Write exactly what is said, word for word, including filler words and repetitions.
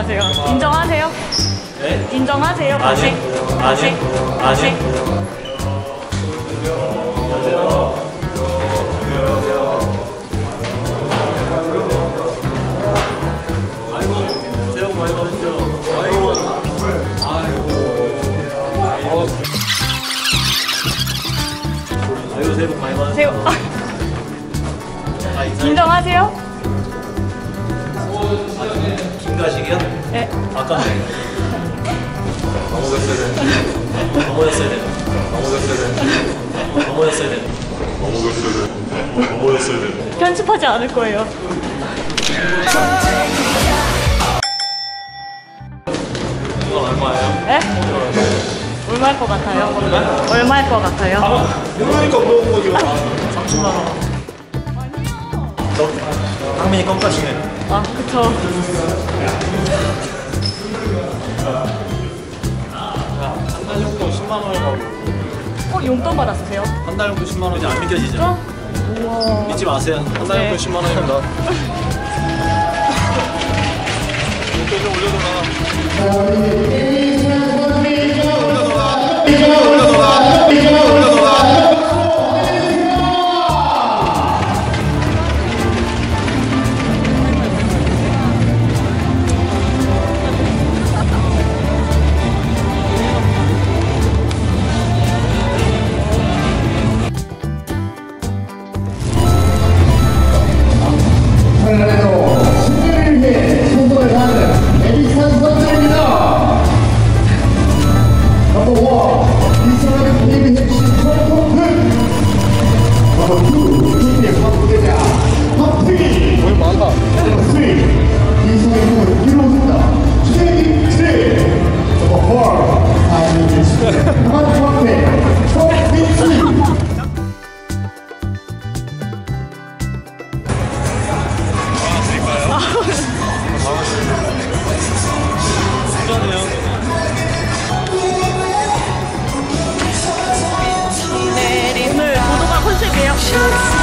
인정하세요. 인정하세요? 네? 인정하세요? 다시? 아니, 다시? 아니, 다시? 아니. 아이고, 새해 복 많이 받으세요. 아이고, 아이고, 아이고, 새해 복 많이 받으세요. 아, 인정하세요? 김가식이요? 네. 아까 넘어졌어야 되는데 넘어졌어야 되는데 넘어졌어야 되는데 넘어졌어야 되는데 넘어졌어야 되는데 넘어졌어야 되는데 편집하지 않을 거예요. 이건 얼마예요? 네? 얼마일 것 같아요? 네? 얼마일 것 같아요? 그러니까 물어본 거죠. 삼십만 원. 너 상민이 껌까시네. 아, 그쵸. 한 달 정도 십만 원이라고. 어, 용돈 받았으세요? 한 달 정도 십만 원이 안 믿겨지죠? 어? 우와. 믿지 마세요. 한 달 정도 네. 십만 원입니다. 이렇게 좀 올려둬라. 오늘 보도가 컨셉이에요.